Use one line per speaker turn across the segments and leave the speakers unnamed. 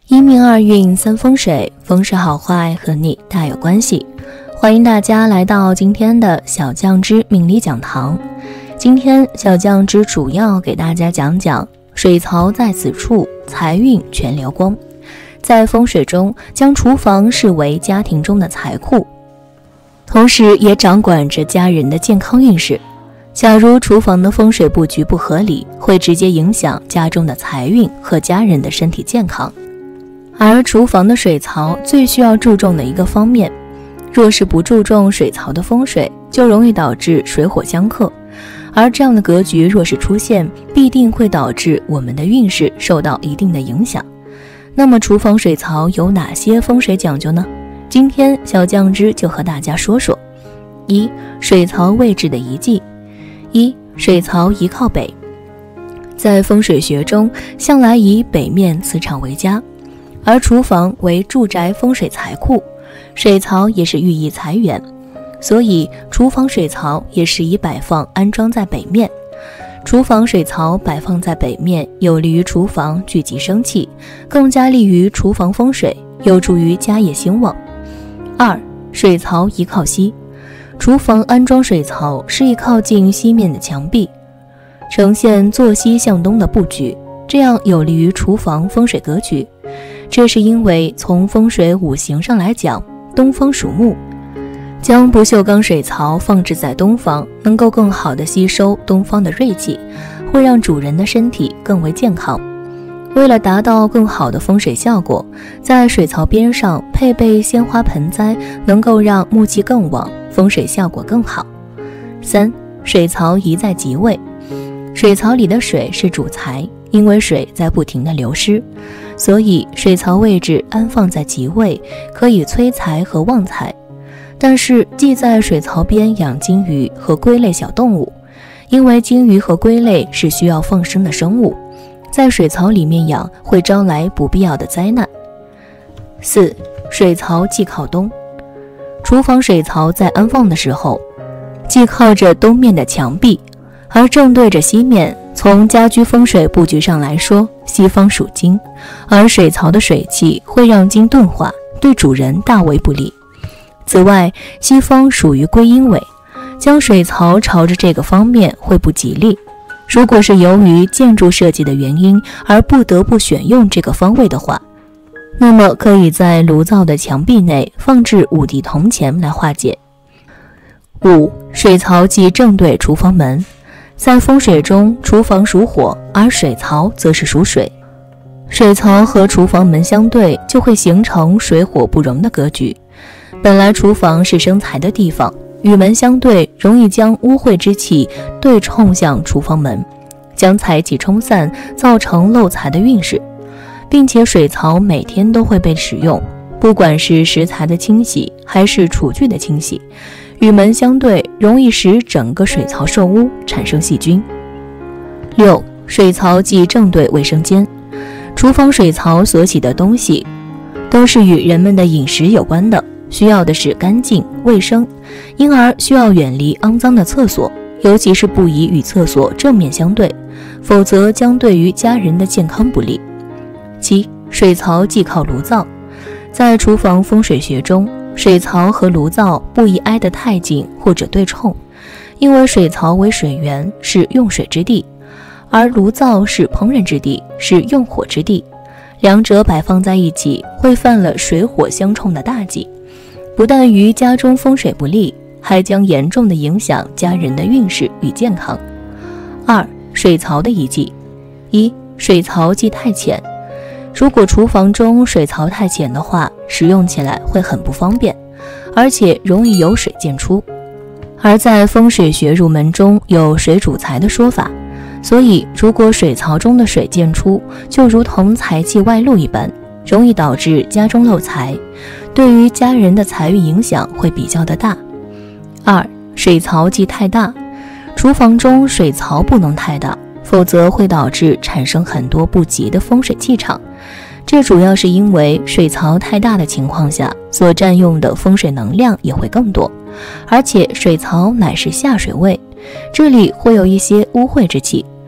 一命二运三风水，风水好坏和你大有关系。欢迎大家来到今天的小酱之命理讲堂。今天小酱之主要给大家讲讲水槽在此处，财运全流光。在风水中，将厨房视为家庭中的财库，同时也掌管着家人的健康运势。假如厨房的风水布局不合理，会直接影响家中的财运和家人的身体健康。而厨房的水槽最需要注重的一个方面，若是不注重水槽的风水，就容易导致水火相克，而这样的格局若是出现，必定会导致我们的运势受到一定的影响。那么厨房水槽有哪些风水讲究呢？今天小酱汁就和大家说说。一、水槽位置的宜忌。一、水槽宜靠北。在风水学中，向来以北面磁场为佳，而厨房为住宅风水财库，水槽也是寓意财源，所以厨房水槽也是以摆放安装在北面。厨房水槽摆放在北面，有利于厨房聚集生气，更加利于厨房风水，有助于家业兴旺。二、水槽宜靠西。厨房安装水槽是以靠近西面的墙壁，呈现坐西向东的布局，这样有利于厨房风水格局。这是因为从风水五行上来讲，东方属木，将不锈钢水槽放置在东方，能够更好地吸收东方的锐气，会让主人的身体更为健康。为了达到更好的风水效果，在水槽边上配备鲜花盆栽，能够让木气更旺，风水效果更好。三、水槽宜在吉位。水槽里的水是主财，因为水在不停地流失，所以水槽位置安放在吉位，可以催财和旺财。但是忌在水槽边养金鱼和龟类小动物，因为金鱼和龟类是需要放生的生物，在水槽里面养会招来不必要的灾难。四、水槽忌靠东。厨房水槽在安放的时候，既靠着东面的墙壁，而正对着西面。从家居风水布局上来说，西方属金，而水槽的水气会让金钝化，对主人大为不利。此外，西方属于归阴位，将水槽朝着这个方面会不吉利。如果是由于建筑设计的原因而不得不选用这个方位的话，那么可以在炉灶的墙壁内放置5滴铜钱来化解。五、水槽忌正对厨房门。在风水中，厨房属火，而水槽则是属水。水槽和厨房门相对，就会形成水火不容的格局。本来厨房是生财的地方，与门相对，容易将污秽之气对冲向厨房门，将财气冲散，造成漏财的运势。并且水槽每天都会被使用，不管是食材的清洗还是厨具的清洗，与门相对，容易使整个水槽受污，产生细菌。六、水槽忌正对卫生间。厨房水槽所洗的东西都是与人们的饮食有关的，需要的是干净卫生，因而需要远离肮脏的厕所，尤其是不宜与厕所正面相对，否则将对于家人的健康不利。七、水槽忌靠炉灶。在厨房风水学中，水槽和炉灶不宜挨得太近或者对冲，因为水槽为水源，是用水之地，而炉灶是烹饪之地，是用火之地。两者摆放在一起，会犯了水火相冲的大忌，不但于家中风水不利，还将严重的影响家人的运势与健康。二、水槽的宜忌。一、水槽忌太浅。如果厨房中水槽太浅的话，使用起来会很不方便，而且容易有水溅出。而在风水学入门中有水主财的说法，所以如果水槽中的水溅出，就如同财气外露一般，容易导致家中漏财，对于家人的财运影响会比较的大。二、水槽忌太大。厨房中水槽不能太大，否则会导致产生很多不吉的风水气场。这主要是因为水槽太大的情况下，所占用的风水能量也会更多，而且水槽乃是下水位，这里会有一些污秽之气，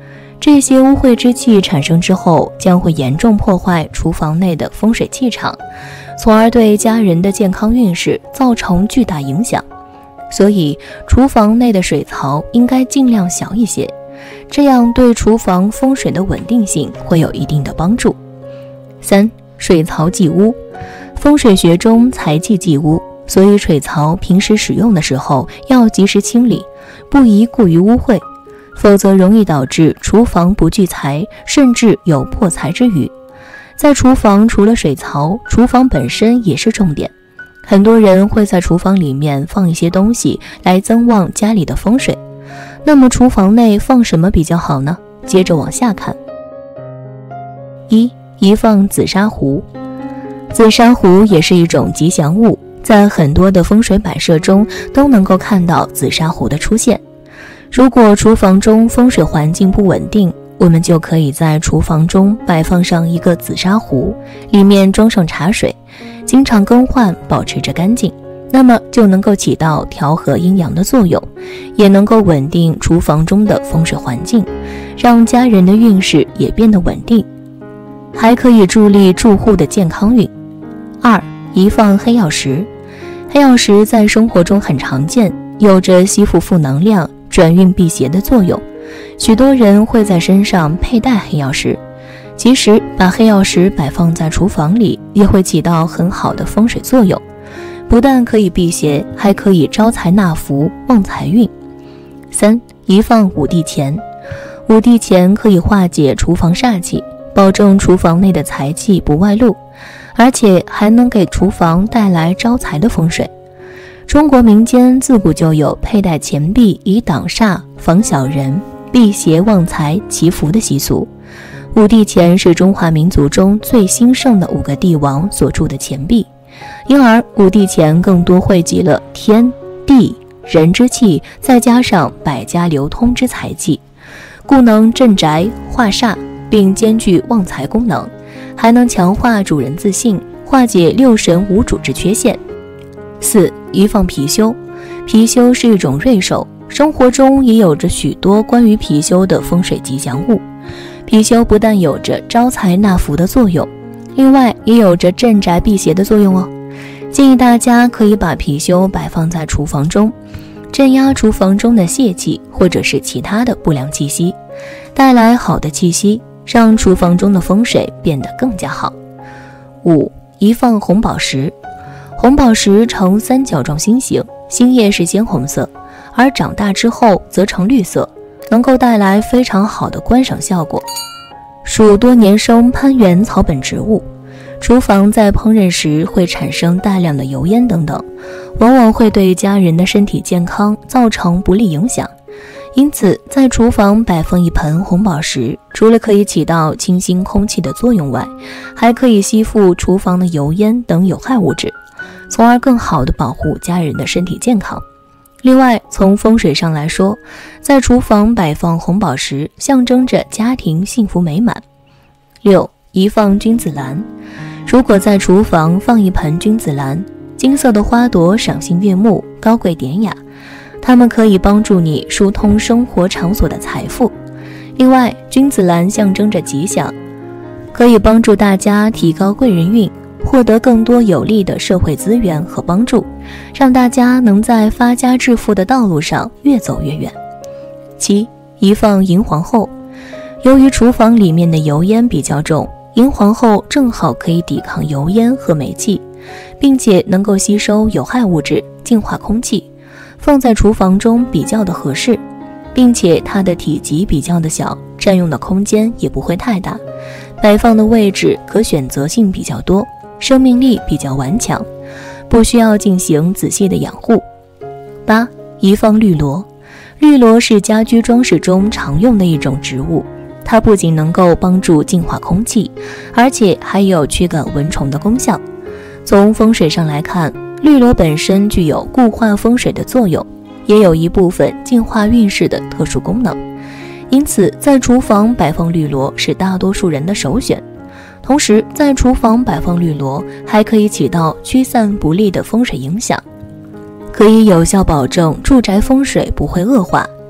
这些污秽之气产生之后，将会严重破坏厨房内的风水气场，从而对家人的健康运势造成巨大影响。所以厨房内的水槽应该尽量小一些，这样对厨房风水的稳定性会有一定的帮助。3. 水槽忌污。风水学中财忌忌污，所以水槽平时使用的时候要及时清理，不宜过于污秽，否则容易导致厨房不聚财，甚至有破财之虞。在厨房除了水槽，厨房本身也是重点。很多人会在厨房里面放一些东西来增旺家里的风水。那么厨房内放什么比较好呢？接着往下看。1. 宜放紫砂壶。紫砂壶也是一种吉祥物，在很多的风水摆设中都能够看到紫砂壶的出现。如果厨房中风水环境不稳定，我们就可以在厨房中摆放上一个紫砂壶，里面装上茶水，经常更换，保持着干净，那么就能够起到调和阴阳的作用，也能够稳定厨房中的风水环境，让家人的运势也变得稳定，还可以助力住户的健康运。2. 宜放黑曜石。黑曜石在生活中很常见，有着吸附负能量、转运辟邪的作用，许多人会在身上佩戴黑曜石。其实把黑曜石摆放在厨房里也会起到很好的风水作用，不但可以辟邪，还可以招财纳福、旺财运。3. 宜放五帝钱。五帝钱可以化解厨房煞气，保证厨房内的财气不外露，而且还能给厨房带来招财的风水。中国民间自古就有佩戴钱币以挡煞、防小人、辟邪旺财、祈福的习俗。五帝钱是中华民族中最兴盛的5个帝王所铸的钱币，因而五帝钱更多汇集了天、地、人之气，再加上百家流通之财气，故能镇宅化煞，并兼具旺财功能，还能强化主人自信，化解6神无主之缺陷。4. 宜放貔貅。貔貅是一种瑞兽，生活中也有着许多关于貔貅的风水吉祥物。貔貅不但有着招财纳福的作用，另外也有着镇宅辟邪的作用哦。建议大家可以把貔貅摆放在厨房中，镇压厨房中的泄气或者是其他的不良气息，带来好的气息，让厨房中的风水变得更加好。5. 宜放红宝石。红宝石呈三角状心形，心叶是鲜红色，而长大之后则呈绿色，能够带来非常好的观赏效果。属多年生攀援草本植物，厨房在烹饪时会产生大量的油烟等等，往往会对家人的身体健康造成不利影响。因此在厨房摆放一盆红宝石，除了可以起到清新空气的作用外，还可以吸附厨房的油烟等有害物质，从而更好地保护家人的身体健康。另外，从风水上来说，在厨房摆放红宝石象征着家庭幸福美满。6. 宜放君子兰。如果在厨房放一盆君子兰，金色的花朵赏心悦目，高贵典雅，它们可以帮助你疏通生活场所的财富。另外，君子兰象征着吉祥，可以帮助大家提高贵人运，获得更多有利的社会资源和帮助，让大家能在发家致富的道路上越走越远。7. 宜放银皇后。由于厨房里面的油烟比较重，银皇后正好可以抵抗油烟和煤气，并且能够吸收有害物质，净化空气，放在厨房中比较的合适，并且它的体积比较的小，占用的空间也不会太大，摆放的位置可选择性比较多，生命力比较顽强，不需要进行仔细的养护。8. 宜放绿萝。绿萝是家居装饰中常用的一种植物，它不仅能够帮助净化空气，而且还有驱赶蚊虫的功效。从风水上来看，绿萝本身具有固化风水的作用，也有一部分净化运势的特殊功能，因此在厨房摆放绿萝是大多数人的首选。同时，在厨房摆放绿萝还可以起到驱散不利的风水影响，可以有效保证住宅风水不会恶化，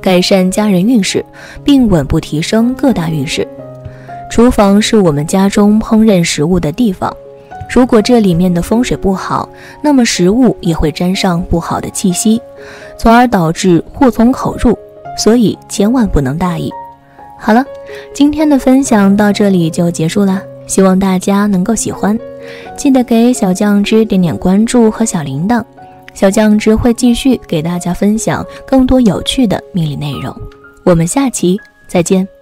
改善家人运势，并稳步提升各大运势。厨房是我们家中烹饪食物的地方，如果这里面的风水不好，那么食物也会沾上不好的气息，从而导致祸从口入，所以千万不能大意。好了，今天的分享到这里就结束了，希望大家能够喜欢，记得给小酱汁点点关注和小铃铛，小酱汁会继续给大家分享更多有趣的命理内容。我们下期再见。